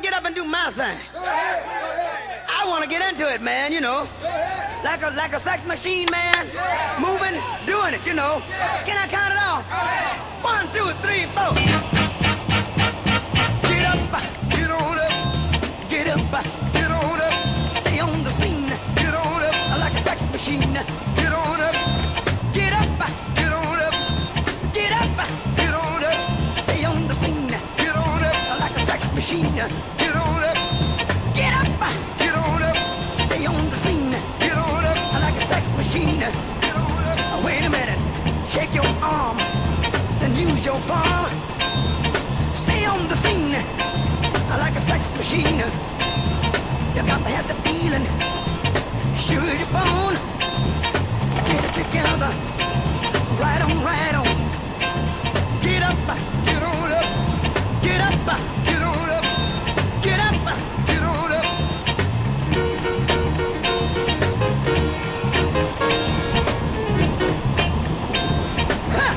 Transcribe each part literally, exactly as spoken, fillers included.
get up and do my thing. I want to get into it, man, you know. Like a, like a sex machine, man. Moving, doing it, you know. Can I count it off? One, two, three, four. Get up, Get on up, get up, get on up, stay on the scene. get on up, Like a sex machine. get on up, Get up, get on up, get up, get on up, stay on the scene. get on up, Like a sex machine. get on up, Get up, get on up, stay on the scene. get on up, Like a sex machine. get on up. Wait a minute, shake your arm, then use your palm. Stay on the scene, like a sex machine. You got to have the feeling, sure as your bone. Get it together, right on, right on. Get up, Get on up, get up, get on up, get up. get on up. Huh.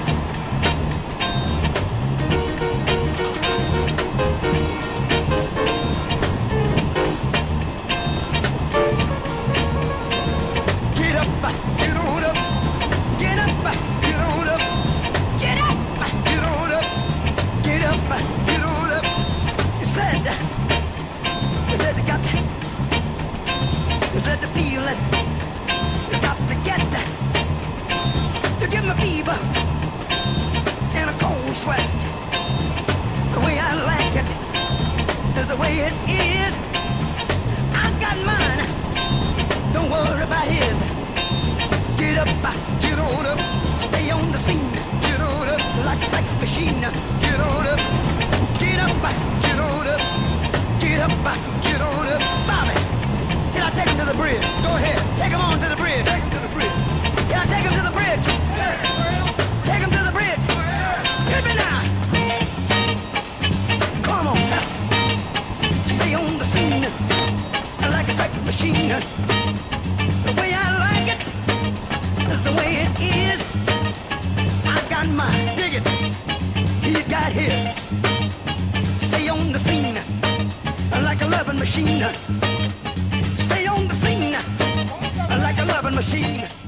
Get up, Get on up, get up, get on up, get up, get on up, get up. get on up. You said, you said you got, you said the feeling, you got to get, you give me fever and a cold sweat. The way I like it is the way it is. I got mine, don't worry about his. Get up, Get on up, stay on the scene get on up, like a sex machine. get on up, Get up, get on up, get up. get on up. Bobby, should I take him to the bridge? Go ahead, Take him on to the bridge. take him to the bridge. Can I take him to the bridge? Take him to the bridge. Hit me now. Come on now. Stay on the scene like a sex machine. The way I like it is the way it is. I got mine. Dig it. He's got his. Stay on the scene like a loving machine. Stay on the scene like a loving machine.